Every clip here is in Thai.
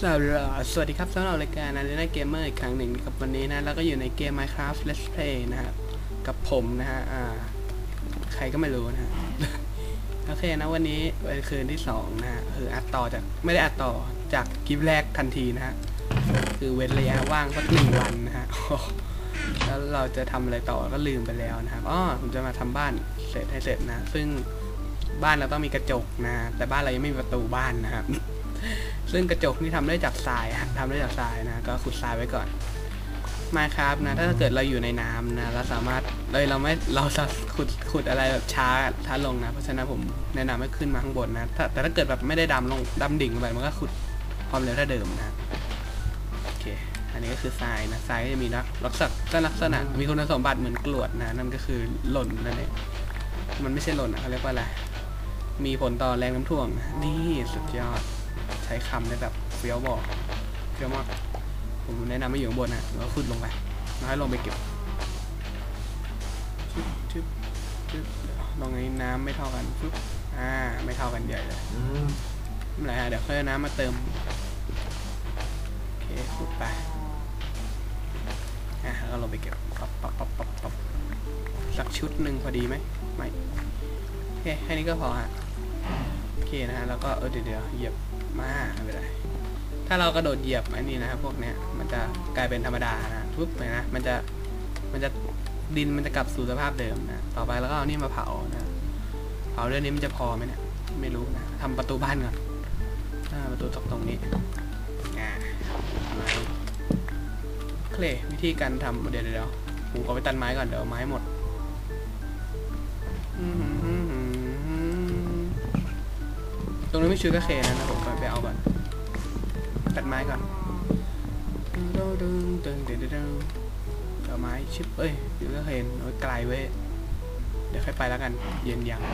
สวัสดีครับสำหรับรายการArena Gamerอีกครั้งหนึ่งกับวันนี้นะแล้วก็อยู่ในเกม Minecraft Let's Play นะฮะกับผมนะฮะใครก็ไม่รู้นะฮะ โอเคนะวันนี้เป็นคืนที่2นะฮะคืออัดต่อจากไม่ได้อัดต่อจากคลิปแรกทันทีนะฮะคือเว้นระยะว่างสัก1 วันนะฮะ แล้วเราจะทำอะไรต่อก็ลืมไปแล้วนะครับผมจะมาทำบ้านเสร็จนะซึ่งบ้านเราต้องมีกระจกนะแต่บ้านเรายังไม่มีประตูบ้านนะครับ ซึ่งกระจกนี่ทำได้จากทรายนะก็ขุดทรายไว้ก่อน Minecraft นะถ้าเกิดเราอยู่ในน้ำนะเราสามารถเราจะขุดอะไรแบบช้าลงนะเพราะฉะนั้นผมแนะนำให้ขึ้นมาข้างบนนะแต่ถ้าเกิดแบบไม่ได้ดำดิ่งไปมันก็ขุดความเร็วเท่าเดิมนะโอเคอันนี้ก็คือทรายนะทรายก็จะมีลักษณะมีคุณสมบัติเหมือนกรวดนะนั่นก็คือหล่นนั่นเองมันไม่ใช่หล่นนะเขาเรียกว่าอะไรมีผลต่อแรงน้ำท่วงนี่สุดยอดใช้คำได้แบบเฟี้ยวบอกเฟี้ยวมากผมแนะนำให้อยู่ข้างบนนะแล้วขุดลงไปแล้วให้ลงไปเก็บลงในน้ำไม่เท่ากันปุ๊บไม่เท่ากันใหญ่เลยไม่เป็นไรฮะเดี๋ยวค่อยน้ำมาเติมโอเคขุดไปแล้วก็ลงไปเก็บปั๊บสักชุดหนึ่งพอดีไหมไม่โอเคแค่นี้ก็พอฮะโอเคนะฮะแล้วก็เดี๋ยวเหยียบมาไม่เป็นไรถ้าเรากระโดดเหยียบอันนี้นะครับพวกเนี้ยมันจะกลายเป็นธรรมดานะทุบไปนะมันจะดินมันจะกลับสู่สภาพเดิมนะต่อไปแล้วก็เอานี่มาเผานะเผาเรื่องนี้มันจะพอไหมเนี่ยไม่รู้นะทำประตูบ้านก่อนประตูตรงนี้ไม้เคลวิธีการทำเดี๋ยวผมขอไปตัดไม้ก่อนเดี๋ยวไม้หมดตรงนี้ไม่ชื่อก็เคนะผมไปเอาก่อนตัดไม้ก่อนเอาไม้ชิปชื่อก็เคนโอ้ยไกลเว้ยเดี๋ยวค่อยไปแล้วกันเย็นยัง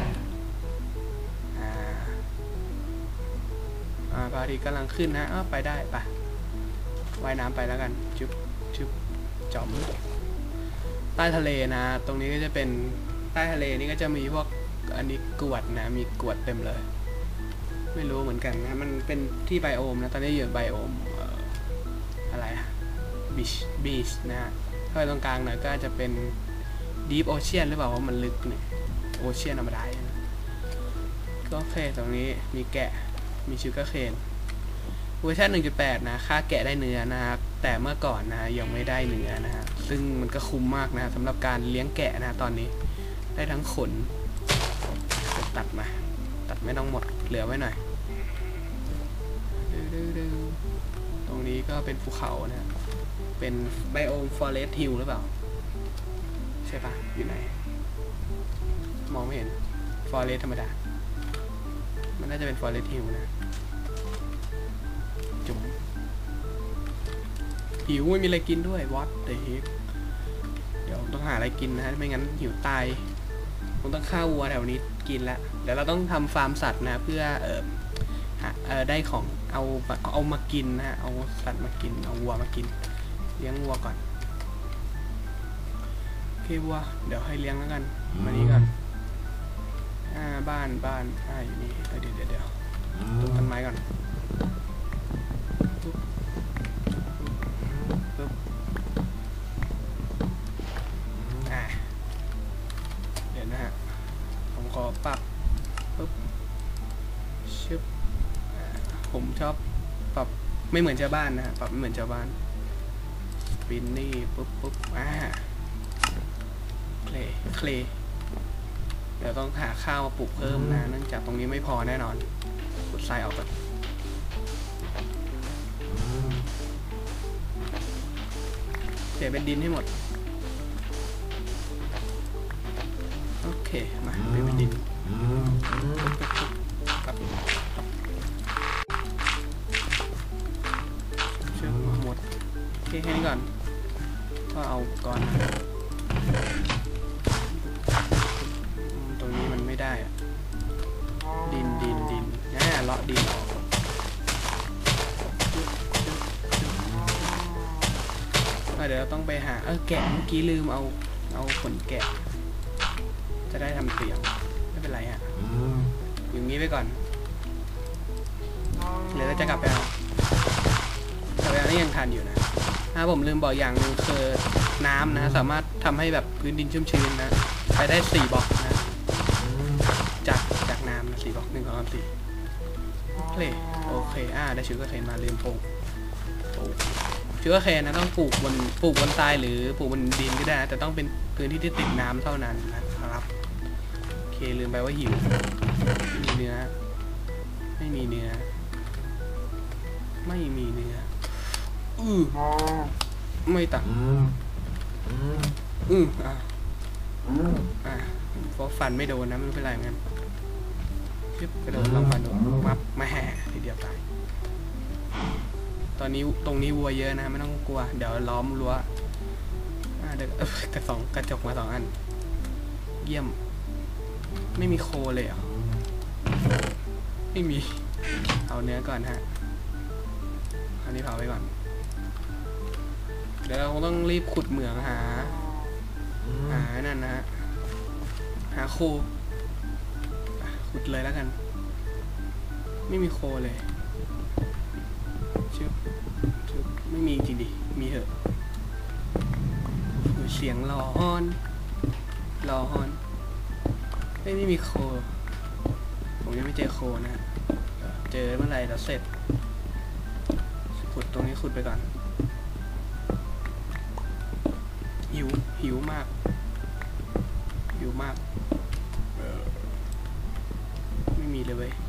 พระอาทิตย์กำลังขึ้นนะไปได้ปะว่ายน้ำไปแล้วกันจุ๊บจอมใต้ทะเลนะตรงนี้ก็จะเป็นใต้ทะเลนี่ก็จะมีพวกอันนี้กวดนะมีกวดเต็มเลยไม่รู้เหมือนกันนะมันเป็นที่ไบโอมนะตอนนี้อยู่ไบโอมอะไรบีชนะฮะถ้าไปตรงกลางหน่อยก็จะเป็นดีฟโอเชียนหรือเปล่าว่ามันลึกเนี่ยโอเชียนธรรมดานะก็โอเคตรงนี้มีแกะมีชูการ์เคนเวอร์ชัน 1.8 นะค่าแกะได้เนื้อนะครับแต่เมื่อก่อนนะยังไม่ได้เนื้อนะฮะซึ่งมันก็คุ้มมากนะสำหรับการเลี้ยงแกะนะตอนนี้ได้ทั้งขนตัดไม่ต้องหมดเหลือไว้หน่อยตรงนี้ก็เป็นภูเขานะเป็นไบโอมฟอเรสต์ฮิลหรือเปล่าใช่ปะอยู่ไหนมองไม่เห็นฟอเรสต์ธรรมดามันน่าจะเป็นฟอเรสต์ฮิลนะจุ๋มหิวไม่มีอะไรกินด้วยวอตเดี๋ยวต้องหาอะไรกินนะฮะไม่งั้นหิวตายผมต้องฆ่าวัวแถวนี้กินแล้วเดี๋ยวเราต้องทำฟาร์มสัตว์นะเพื่อได้ของเอามากินนะฮะเอาสัตว์มากินเอาวัวมากินเลี้ยงวัวก่อนโอเควัวเดี๋ยวให้เลี้ยงแล้วกันมานี้ก่อนบ้านอยู่นี่เดี๋ยวต้นไม้ก่อนเดี๋ยวนะฮะผมขอปรับชึบผมชอบปรับไม่เหมือนชาวบ้านนะฮะปรับไม่เหมือนชาวบ้านสปินนี่ปุ๊บเคลเดี๋ยวต้องหาข้าวมาปลูกเพิ่มนะเนื่องจากตรงนี้ไม่พอแน่นอนขุดทรายออกก่อนเสียเป็นดินให้หมดโอเคมาเป็นดินเชื่อมหมดโอเคแค่นี้ก่อนก็เอาก่อนตรงนี้มันไม่ได้ดินเลาะดินออกเดี๋ยวเราต้องไปหาแกะเมื่อกี้ลืมเอาขนแกะจะได้ทำเตียงไม่เป็นไรฮะอย่างนี้ไปก่อนเดี๋ยวเราจะกลับไปเอาแต่เวลานี้ยังทันอยู่นะผมลืมบอกอย่างหนึ่งคือน้ำนะสามารถทำให้แบบพื้นดินชุ่มชื้นนะไปได้4 บล็อกนะจากน้ำนะ4 บล็อก1 2 3 4โอเคได้ชูการ์เคนมาลืมปลูกชูการ์เคนนะต้องปลูกบนทรายหรือปลูกบนดินก็ได้นะแต่ต้องเป็นพื้นที่ที่ติดน้ำเท่านั้นนะครับโอเคลืมไปว่าหิวไม่มีเนื้อไม่ตัดเพราะฟันไม่โดนนะไม่เป็นไรเหมือนกันกระโดดลองฟันโดนมับมาแห่ทีเดียวตายตอนนี้ตรงนี้วัวเยอะนะไม่ต้องกลัวเดี๋ยวล้อมรั้วเดี๋ยวกระจกมา2 อันเยี่ยมไม่มีโคเลยเหรอไม่มีเอาเนื้อก่อนฮะอันนี้เผาไปก่อนเดี๋ยวเราคงต้องรีบขุดเหมืองหานั่นนะฮะหาโคขุดเลยแล้วกันไม่มีโคเลยชึบไม่มีจริงดิมีเหอะเสียงรอฮอนไม่มีโคผมยังไม่เจอโคนะเจอเมื่อไหร่เราเสร็จขุดตรงนี้ขุดไปก่อนหิวมากไม่มีเลยเว้ย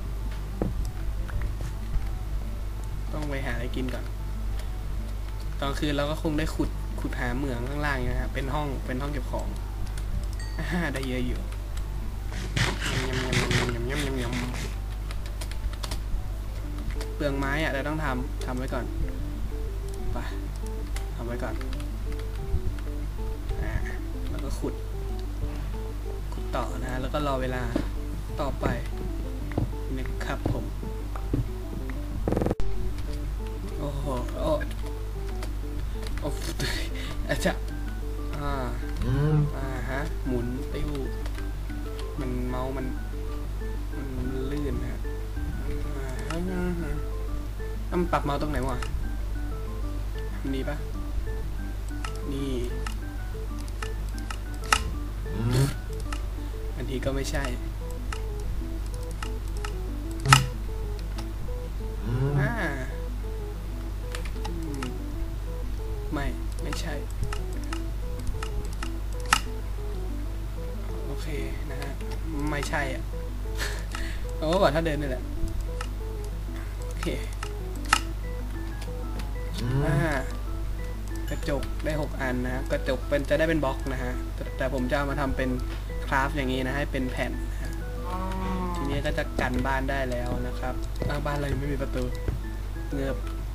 ต้องไปหาอะไรกินก่อนตอนคืนเราก็คงได้ขุดหาเหมืองข้างล่างนะฮะเป็นห้องเก็บของได้เยอะอยู่เปลืองไม้เราต้องทำไว้ก่อนไปทำไว้ก่อนแล้วก็ขุดต่อนะแล้วก็รอเวลาต่อไปนะครับผมโอ้โหอาจจะหมุนติ้วมันเมามันลื่นฮะต้องปรับเมาส์ตรงไหนวะนี่ปะนี่อันนี้ก็ไม่ใช่ไม่ใช่โอเคนะฮะไม่ใช่เอาว่าถ้าเดินนี่แหละโอเคกระจกได้6 อันนะกระจกจะได้เป็นบล็อกนะฮะแต่ผมจะเอามาทำเป็นคราฟอย่างนี้นะให้เป็นแผ่นทีนี้ก็จะกันบ้านได้แล้วนะครับบ้านเราไม่มีประตูเงือบ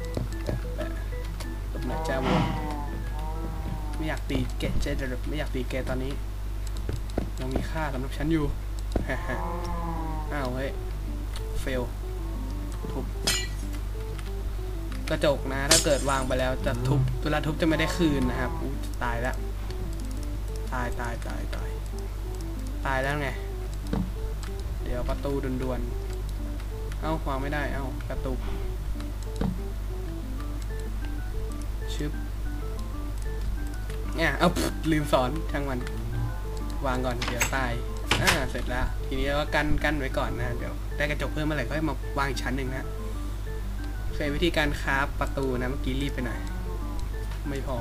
ตบหน้าเจ้าวัวไม่อยากตีแกไม่อยากตีแกตอนนี้ยังมีค่าสำหรับฉันอยู่อ้าวเฮ้ยเฟลทุบกระจกนะถ้าเกิดวางไปแล้วจะทุบเวลาทุบจะไม่ได้คืนนะครับตายแล้วตายแล้วไงเดี๋ยวประตูด่วนๆวางไม่ได้กระตุกชึบเนี่ยลืมสอนช่างมันวางก่อนเดี๋ยวตายเสร็จแล้วทีนี้เราก็กั้นไว้ก่อนนะเดี๋ยวได้กระจกเพิ่มเมื่อไหร่ก็ให้มาวางอีกชั้นหนึ่งนะเคยวิธีการคราฟประตูนะเมื่อกี้รีบไปหน่อยไม่พอ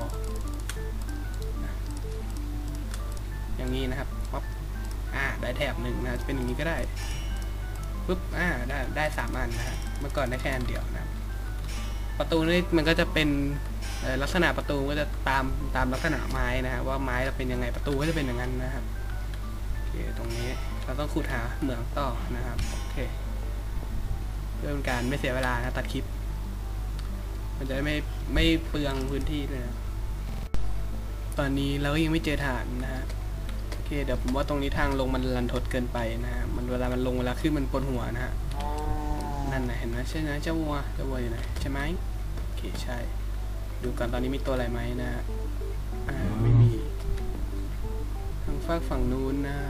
อย่างนี้นะครับป๊อปได้แถบ 1นะเป็นอย่างนี้ก็ได้ปุ๊บได้3 อันนะฮะเมื่อก่อนได้แค่อันเดียวนะประตูนี่มันก็จะเป็นลักษณะประตูก็จะตามลักษณะไม้นะฮะว่าไม้จะเป็นยังไงประตูก็จะเป็นอย่างนั้นนะครับโอเคตรงนี้เราต้องขุดหาเหมืองต่อนะครับโอเคเพื่อเป็นการไม่เสียเวลานะตัดคลิปมันจะไม่เปลืองพื้นที่ด้วยนะตอนนี้เราก็ยังไม่เจอฐานนะฮะโอเคเดี๋ยวผมว่าตรงนี้ทางลงมันรันทดเกินไปนะฮะมันเวลามันลงเวลาขึ้นมันปวดหัวนะฮะนั่นนะเห็นไหมใช่ไหมเจ้าวัวอยู่ไหนใช่ไหมโอเคใช่ดูก่อนตอนนี้มีตัวอะไรไหมนะไม่มีทางฝั่งนู้นนะ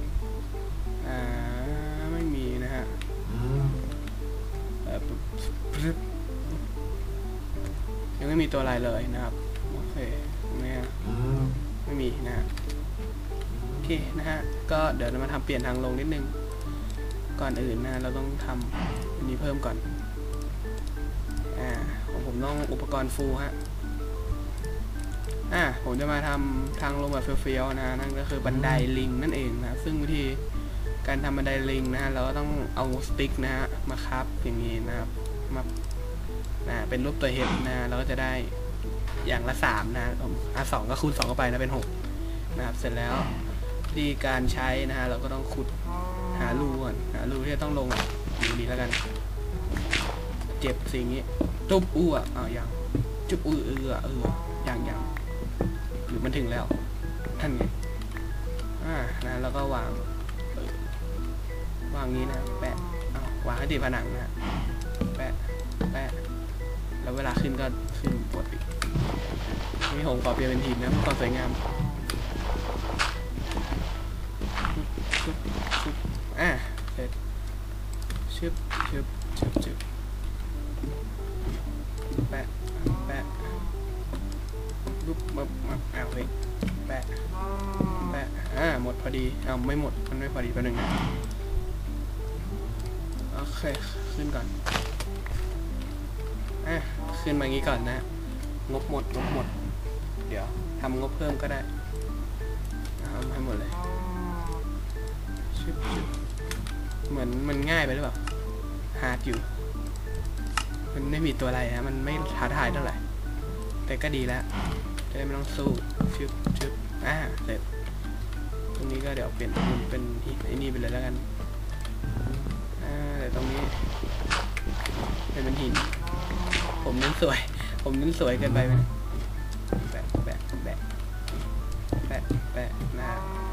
ไม่มีนะฮะยังไม่มีตัวอะไรเลยนะครับโอเคไม่มีนะฮะโอเคนะฮะก็เดี๋ยวเรามาทำเปลี่ยนทางลงนิดนึงก่อนอื่นนะเราต้องทำอันนี้เพิ่มก่อนของผมต้องอุปกรณ์ฟูลฮะผมจะมาทำทางลงแบบเฟี้ยวๆนะนั่นก็คือบันไดลิงนั่นเองนะซึ่งวิธีการทำบันไดลิงนะฮะเราก็ต้องเอาสติ๊กนะฮะมาคับอย่างนี้นะครับมาเป็นรูปตัวเฮดนะเราก็จะได้อย่างละ3นะ2ก็คูณ2เข้าไปนะเป็น6นะครับเสร็จแล้วที่การใช้นะฮะเราก็ต้องขุดหารูก่อนหารูที่จะต้องลงอย่างนี้แล้วกันเจ็บสิ่งนี้จุ๊บอย่างจุ๊บอย่างหรือมันถึงแล้วท่านไงนะแล้วก็วางนี้นะแปะวางให้ติดผนังนะแปะแล้วเวลาขึ้นก็ขึ้นปวดอีกนี่ผมขอเปลี่ยนเป็นหินนะเพื่อความสวยงามเสร็จชึบแปะรูปเฮ้ยแปะหมดพอดีไม่หมดมันไม่พอดีแป๊บนึงนะโอเคขึ้นก่อนขึ้นมางี้ก่อนนะงบหมดเดี๋ยวทำงบเพิ่มก็ได้ทำให้หมดเลยเหมือนมันง่ายไปหรือเปล่าฮาร์ดอยู่มันไม่มีตัวอะไรนะมันไม่ท้าทายเท่าไหร่แต่ก็ดีแล้วจะได้ไม่ต้องสู้ชึบเสร็จตรงนี้ก็เดี๋ยวเปลี่ยนเป็นไอ้นี่ไปเลยแล้วกันแต่ตรงนี้เป็นหินผมนั้นสวยเกินไปไหมแปะนะ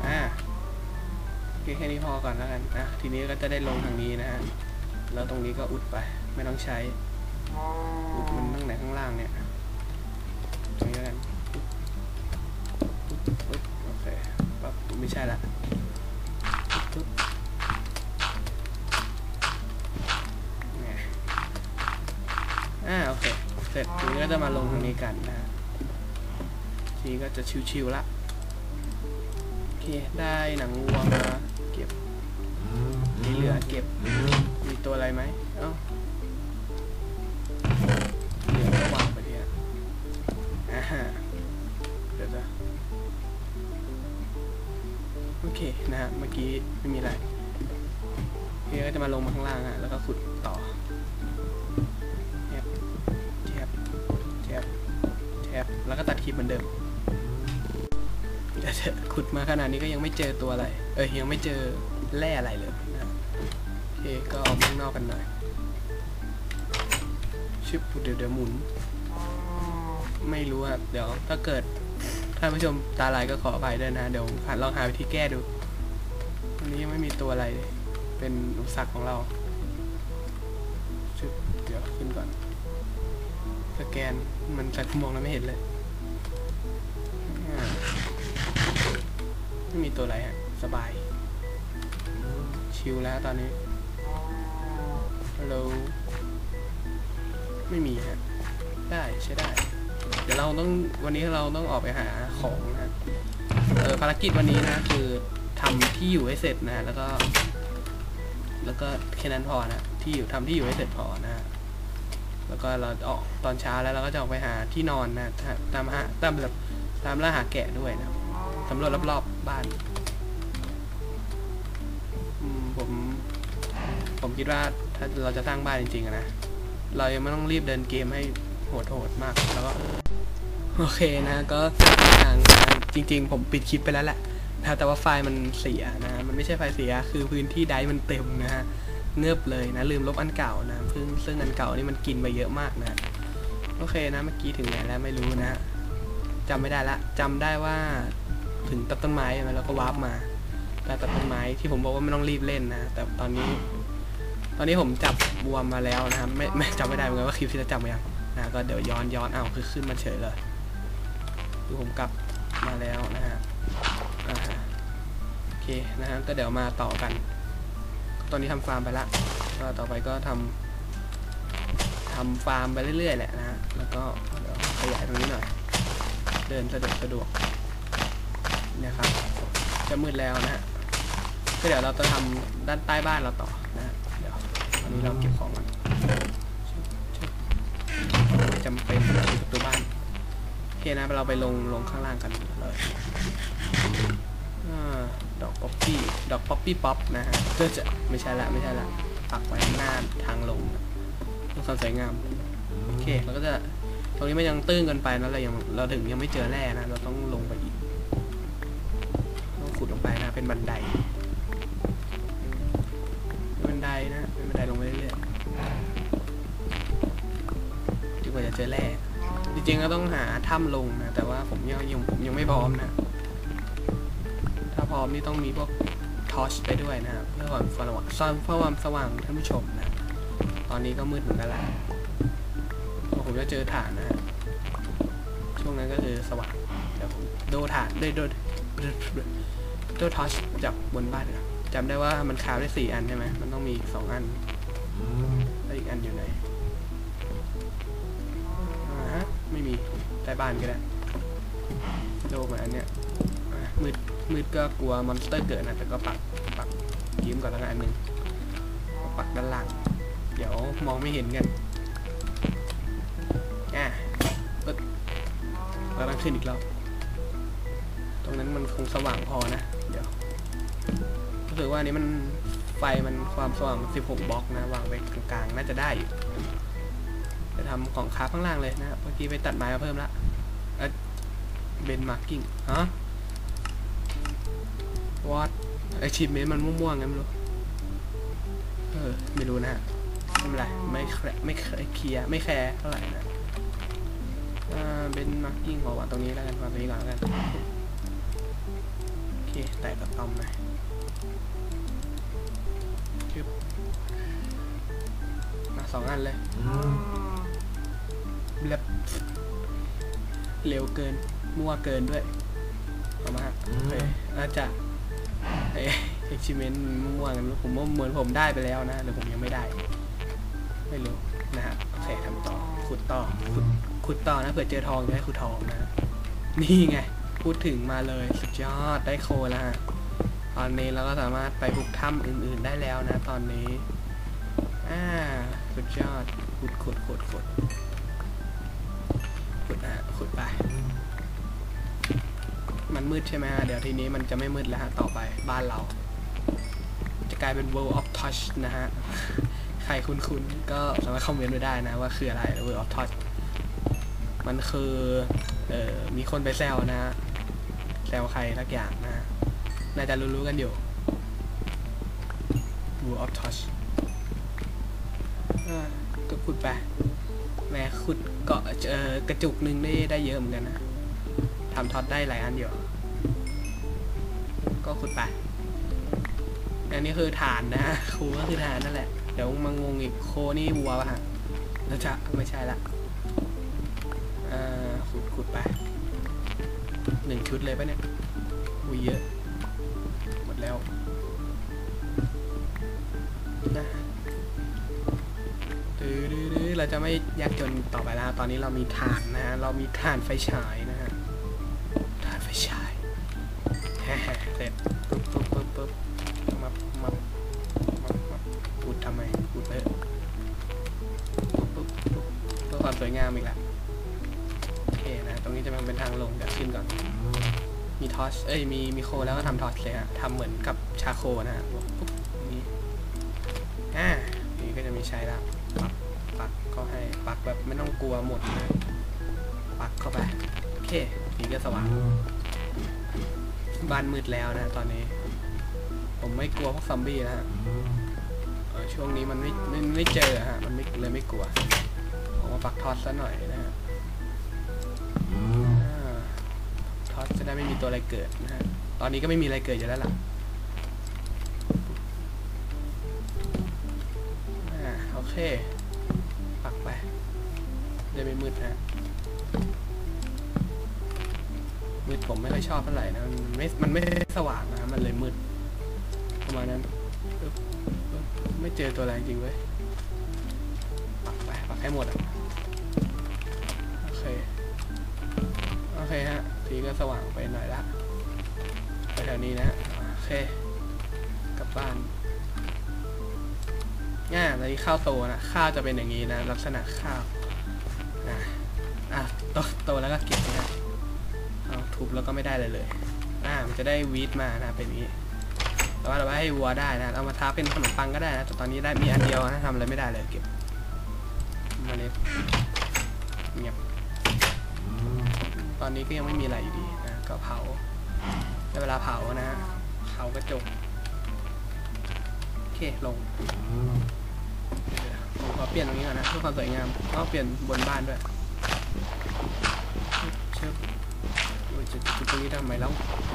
แค่นี้พอก่อนแล้วกันทีนี้ก็จะได้ลงทางนี้นะฮะแล้วตรงนี้ก็อุดไปไม่ต้องใช้อุดมันตั้งไหนข้างล่างเนี่ยตรงนี้แล้วกันโอเคปั๊บไม่ใช่ละโอเคเสร็จทีนี้ก็จะมาลงทางนี้กันนะทีนี้ก็จะชิวๆละโอเคได้หนังวัวมาเก็บที่เหลือเก็บมีตัวอะไรไหมเหลือก็วางไปดีนะเดี๋ยวโอเคนะฮะเมื่อกี้ไม่มีอะไรทีนี้ก็จะมาลงมาข้างล่างแล้วก็ขุดต่อแล้วก็ตัดคลิปเหมือนเดิมขุดมาขนาดนี้ก็ยังไม่เจอตัวอะไรยังไม่เจอแร่อะไรเลยนะโอเคก็ออกข้างนอกกันหน่อยชิปเดี๋ยวหมุนไม่รู้ครับเดี๋ยวถ้าเกิดท่านผู้ชมตาลายก็ขออภัยด้วยนะเดี๋ยวลองหาวิธีแก้ดูวันนี้ยังไม่มีตัวอะไรเป็นอุปสรรคของเราชิปเดี๋ยวขึ้นก่อนสแกนมันใส่มองแล้วไม่เห็นเลยไม่มีตัวอะไรสบายชิลแล้วตอนนี้ฮัลโหลไม่มีได้ใช้ได้เดี๋ยววันนี้เราต้องออกไปหาของนะภารกิจวันนี้นะคือทำที่อยู่ให้เสร็จนะแล้วก็แค่นั้นพอนะทำที่อยู่ให้เสร็จพอนะแล้วก็เราออกตอนเช้าแล้วเราก็จะออกไปหาที่นอนนะตามล่าหาแกะด้วยนะสำรวจรอบๆบ้านผมคิดว่าถ้าเราจะสร้างบ้านจริงๆนะเรายังไม่ต้องรีบเดินเกมให้โหดมากแล้วก็โอเคนะก็ทางจริงๆผมปิดคลิปไปแล้วแหละแต่ว่าไฟล์มันเสียนะมันไม่ใช่ไฟล์เสียคือพื้นที่ไดร์มันเต็มนะฮะเงือบเลยนะลืมลบอันเก่านะซึ่งอันเก่านี่มันกินไปเยอะมากนะโอเคนะเมื่อกี้ถึงไหนแล้วไม่รู้นะจำไม่ได้ละจำได้ว่าถึงตัดต้นไม้มาแล้วก็วาร์ปมาตัดต้นไม้ที่ผมบอกว่าไม่ต้องรีบเล่นนะแต่ตอนนี้ผมจับวัวมาแล้วนะครับไม่จำไม่ได้เหมือนกันว่าคลิปที่จะจำมายังนะก็เดี๋ยวย้อนคือขึ้นมาเฉยเลยคือผมกลับมาแล้วนะฮะโอเคนะฮะก็เดี๋ยวมาต่อกันตอนนี้ทำฟาร์มไปละก็ต่อไปก็ทำฟาร์มไปเรื่อยๆแหละนะฮะแล้วก็เดี๋ยวยายตรงนี้หน่อยเดินสะดวกเนี่ยครับจะมืดแล้วนะฮะก็เดี๋ยวเราจะทำด้านใต้บ้านเราต่อนะฮะเดี๋ยวตอนนี้เราเก็บของกันจำเป็นปิดประตูบ้านโอเคนะเราไปลงข้างล่างกันเลยดอกป๊อปปี้ป๊อปนะฮะก็จะไม่ใช่ละปักไว้หน้าทางลงความสวยงามโอเคเราก็จะตรงนี้มันยังตื้นเกินไปนะเราถึงยังไม่เจอแร่นะเราต้องลงไปอีกต้องขุดลงไปนะเป็นบันไดนะเป็นบันไดลงไปเรื่อยๆจนกว่าจะเจอแร่จริงๆก็ต้องหาถ้ำลงนะแต่ว่าผมยังไม่พร้อมนะถ้าพร้อมนี่ต้องมีพวกทอร์ชไปด้วยนะครับเพื่อความสว่างท่านผู้ชมนะตอนนี้ก็มืดเหมือนกันแล้วผมจะเจอฐานนะฮะช่วงนั้นก็คือสว่างเดี๋ยวผมโดฐานโดทอร์ชจับบนบ้านนะจำได้ว่ามันคราฟได้4 อันใช่ไหมมันต้องมี2 อันแล้วอีกอันอยู่ไหนไม่มีใต้บ้านก็ได้โดมาอันเนี้ยมืดก็กลัวมอนสเตอร์เกิดนะแต่ก็ปักยืมก่อนแล้วกันอันหนึ่งปักด้านล่างเดี๋ยวมองไม่เห็นกันเราต้องขึ้นอีกรอบตรงนั้นมันคงสว่างพอนะเดี๋ยวรู้สึกว่านี้มันไฟมันความสว่าง16 บล็อกนะวางไว้กลางๆน่าจะได้อยู่จะทำของคราฟข้างล่างเลยนะเมื่อกี้ไปตัดไม้มาเพิ่มละเบนมาร์กิ้งฮะวอตไอชิปเมนมันม่วงๆงั้นไม่รู้ไม่รู้นะฮะไม่เป็นไรไม่เคลียร์ไม่แคร์เท่าไหร่นะเบนมาร์กิ้งขอวางตรงนี้แล้วกันวางตรงนี้ก่อนแล้วกันโอเคแตะกับตอมหน่อยมา2 อันเลยเร็วเกินมั่วเกินด้วยเอามาน่าจะachievement ม่วงๆผมว่าเหมือนผมได้ไปแล้วนะหรือผมยังไม่ได้ไม่รู้นะฮะโอเคทำต่อขุดต่อนะเผื่อเจอทองจะได้ขุดทองนะนี่ไงพูดถึงมาเลยสุดยอดได้โคแล้วฮะตอนนี้เราก็สามารถไปบุกถ้ำอื่นๆได้แล้วนะตอนนี้สุดยอดขุดไปมันมืดใช่ไหมฮะเดี๋ยวทีนี้มันจะไม่มืดแล้วฮะต่อไปบ้านเราจะกลายเป็น World of Touch นะฮะใครคุ้นๆก็สามารถคอมเมนต์ไว้ได้นะว่าคืออะไร World of Touch มันคือมีคนไปแซวนะแซวใครสักอย่างนะน่าจะรู้ๆกันอยู่ World of Touch ก็ขุดไปแม่ขุดเกาะกระจุกหนึ่งได้เยอะเหมือนกันนะทำท็อตได้หลายอันอยู่ก็ขุดไปอันนี้คือฐานนะครูก็คือฐานนั่นแหละเดี๋ยวมางงอีกโคนี่วัวป่ะฮะแล้วจะไม่ใช่ละขุดไป1 ชุดเลยป่ะเนี่ยอุ้ยเยอะหมดแล้วนะเราจะไม่ยากจนต่อไปแล้วตอนนี้เรามีฐานนะฮะเรามีฐานไฟฉายนะฮะฐานไฟฉายเสร็จปุ๊บมาพูดทำไมพูดเพื่อความสวยงามอีกแล้วโอเคนะตรงนี้จะเป็นทางลงเดี๋ยวขึ้นก่อนมีทอสมีโคแล้วก็ทำทอสเลยฮะทำเหมือนกับชาโคนะฮะปุ๊บนี้นี่ก็จะมีใช้แล้วปักก็ให้ปักแบบไม่ต้องกลัวหมดนะปักเข้าไปโอเคนี่ก็สว่างบ้านมืดแล้วนะตอนนี้ผมไม่กลัวพวกซอมบี้นะฮะช่วงนี้มันไม่เจอฮะมันเลยไม่กลัวผมมาปักทอสซะหน่อยนะฮะทอสจะได้ไม่มีตัวอะไรเกิดนะฮะตอนนี้ก็ไม่มีอะไรเกิดอยู่แล้วล่ะโอเคปักไปได้ไม่มืดนะมืดผมไม่ค่อยชอบเท่าไหร่นะมันไม่สว่างนะมันเลยมืดประมาณนั้นไม่เจอตัวอะไรจริงเว้ยปักให้หมดอ่ะโอเคโอเคฮะสีก็สว่างไปหน่อยละไปแถวนี้นะโอเคกลับบ้านตอนนี้ข้าวโตนะข้าวจะเป็นอย่างนี้นะลักษณะข้าวนะโตแล้วก็เก็บนะเอาทุบแล้วก็ไม่ได้เลยมันจะได้วีทมานะเป็นอย่างนี้แต่ว่าเราให้วัวได้นะเอามาทาเป็นขนมปังก็ได้นะแต่ตอนนี้ได้มีอันเดียวนะทำอะไรไม่ได้เลยเก็บเมล็ดเงียบตอนนี้ก็ยังไม่มีอะไรอยู่ดีนะก็เผาในเวลาเผานะเผากระจกโอเคลงผมขอเปลี่ยนตรงนี้ก่อนนะเพื่อความสวยงามก็เปลี่ยนบนบ้านด้วยเชื่อจะตรงนี้ทำไมแล้ว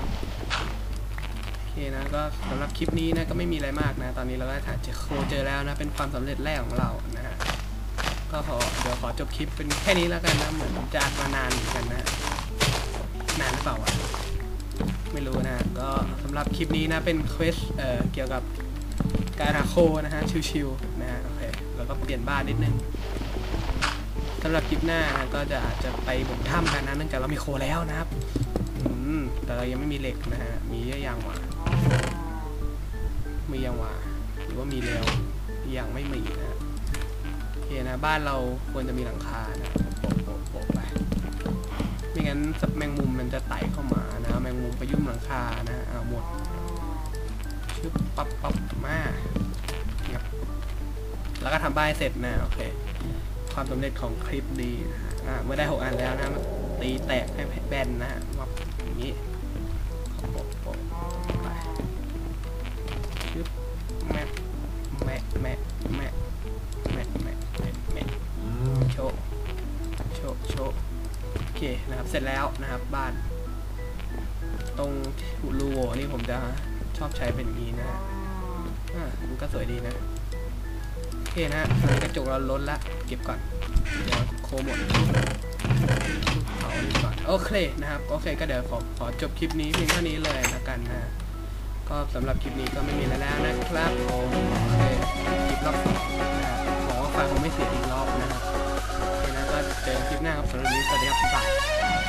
โอเคนะก็สำหรับคลิปนี้นะก็ไม่มีอะไรมากนะตอนนี้เราก็เจอแล้วนะเป็นความสำเร็จแรกของเรานะฮะก็เดี๋ยวขอจบคลิปเป็นแค่นี้แล้วกันนะเหมือนจะอัดมานานเหมือนกันนะนานหรือเปล่าไม่รู้นะก็สำหรับคลิปนี้นะเป็นเควสเกี่ยวกับการหาโคนะฮะชิวๆนะฮะโอเคแล้วก็เปลี่ยนบ้านนิดนึงสำหรับคลิปหน้านะก็อาจจะไปบนถ้ำกันนะเนื่องจากเรามีโคแล้วนะครับแต่เรายังไม่มีเหล็กนะฮะมียังวะมียังวะหรือว่ามีแล้วยังไม่มีนะโอเคนะบ้านเราควรจะมีหลังคานะโปะไปไม่งั้นแมงมุมมันจะไต่เข้ามานะแมงมุมไปยุ่มหลังคานะหมดชื่อปั๊บมาแล้วก็ทำบ้านเสร็จนะโอเคความสำเร็จของคลิปดีเมื่อได้6 อันแล้วนะตีแตกให้แบนนะวับอย่างนี้โปะไปชื่อแม่โชว์โอเคนะครับเสร็จแล้วนะครับบ้านตรงรูโหว่นี่ผมจะชอบใช้เป็นอย่างนี้นะมันก็สวยดีนะโอเคนะกระจกเราล้นละเก็บก่อนเดี๋ยวโคหมดเผาดีก่อนโอเคนะครับโอเคก็เดี๋ยวขอจบคลิปนี้เพียงเท่านี้เลยนะกันนะก็สำหรับคลิปนี้ก็ไม่มีอะไรแล้วนะครับผมโอเคคลิปรอบ2นะครับหวังว่าไฟคงไม่เสียอีกรอบนะครับโอเคนะก็เจอคลิปหน้าครับสำหรับวันนี้สวัสดีครับบ๊ายบาย